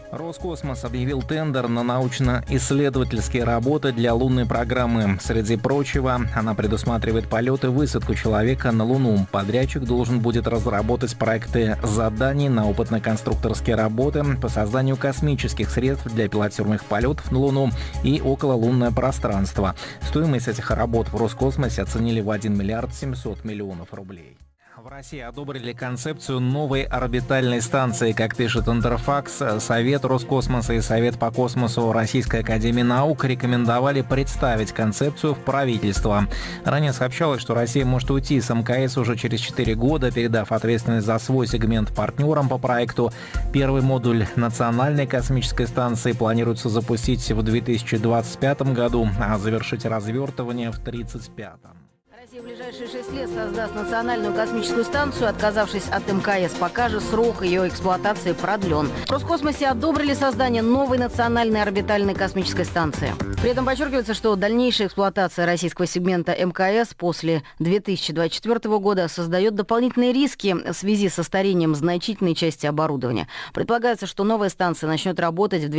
Роскосмос объявил тендер на научно-исследовательские работы для лунной программы. Среди прочего, она предусматривает полет и высадку человека на Луну. Подрядчик должен будет разработать проекты заданий на опытно-конструкторские работы по созданию космических средств для пилотируемых полетов на Луну и окололунное пространство. Стоимость этих работ в Роскосмосе оценили в 1 миллиард 700 миллионов рублей. В России одобрили концепцию новой орбитальной станции. Как пишет Интерфакс, Совет Роскосмоса и Совет по космосу Российской академии наук рекомендовали представить концепцию в правительство. Ранее сообщалось, что Россия может уйти с МКС уже через 4 года, передав ответственность за свой сегмент партнерам по проекту. Первый модуль национальной космической станции планируется запустить в 2025 году, а завершить развертывание в 2035. Россия в ближайшие 6 лет создаст национальную космическую станцию, отказавшись от МКС. Пока же срок ее эксплуатации продлен. В Роскосмосе одобрили создание новой национальной орбитальной космической станции. При этом подчеркивается, что дальнейшая эксплуатация российского сегмента МКС после 2024 года создает дополнительные риски в связи со старением значительной части оборудования. Предполагается, что новая станция начнет работать в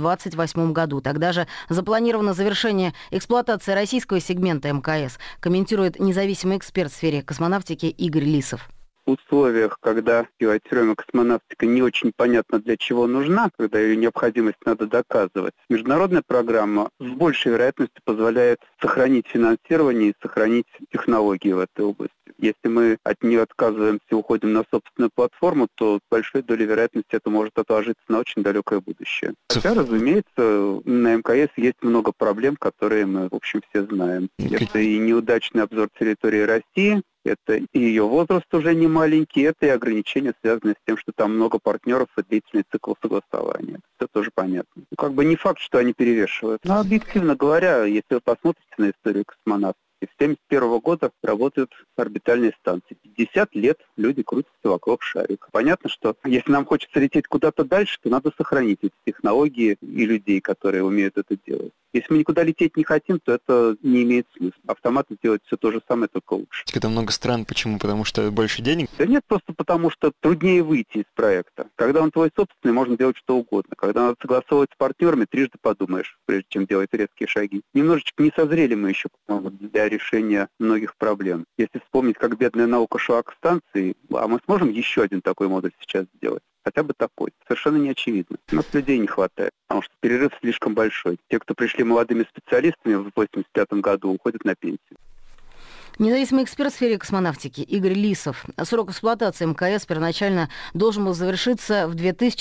2028 году. Тогда же запланировано завершение эксплуатации российского сегмента МКС, комментирует независимый эксперт в сфере космонавтики Игорь Лисов. В условиях, когда пилотируемая космонавтика не очень понятно для чего нужна, когда ее необходимость надо доказывать, международная программа с большей вероятностью позволяет сохранить финансирование и сохранить технологии в этой области. Если мы от нее отказываемся и уходим на собственную платформу, то с большой долей вероятности это может отложиться на очень далекое будущее. Хотя, разумеется, на МКС есть много проблем, которые мы, в общем, все знаем. Это и неудачный обзор территории России, это и ее возраст уже не маленький, это и ограничения, связанные с тем, что там много партнеров и длительный цикл согласования. Это тоже понятно. Как бы не факт, что они перевешивают. Но объективно говоря, если вы посмотрите на историю космонавтики, с 1971 года работают орбитальные станции. 50 лет люди крутятся вокруг шарика. Понятно, что если нам хочется лететь куда-то дальше, то надо сохранить эти технологии и людей, которые умеют это делать. Если мы никуда лететь не хотим, то это не имеет смысла. Автоматы делают все то же самое, только лучше. Это много стран. Почему? Потому что больше денег? Да нет, просто потому что труднее выйти из проекта. Когда он твой собственный, можно делать что угодно. Когда надо согласовывать с партнерами, трижды подумаешь, прежде чем делать резкие шаги. Немножечко не созрели мы еще для решения многих проблем. Если вспомнить, как бедная наука шла к станции, а мы сможем еще один такой модуль сейчас сделать? Хотя бы такой. Совершенно не очевидно. У нас людей не хватает, потому что перерыв слишком большой. Те, кто пришли молодыми специалистами в 1985 году, уходят на пенсию. Независимый эксперт в сфере космонавтики Игорь Лисов. Срок эксплуатации МКС первоначально должен был завершиться в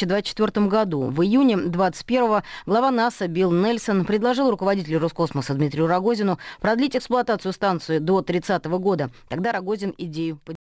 2024 году. В июне 2021 глава НАСА Билл Нельсон предложил руководителю Роскосмоса Дмитрию Рогозину продлить эксплуатацию станции до 30 года. Тогда Рогозин идею поддержал.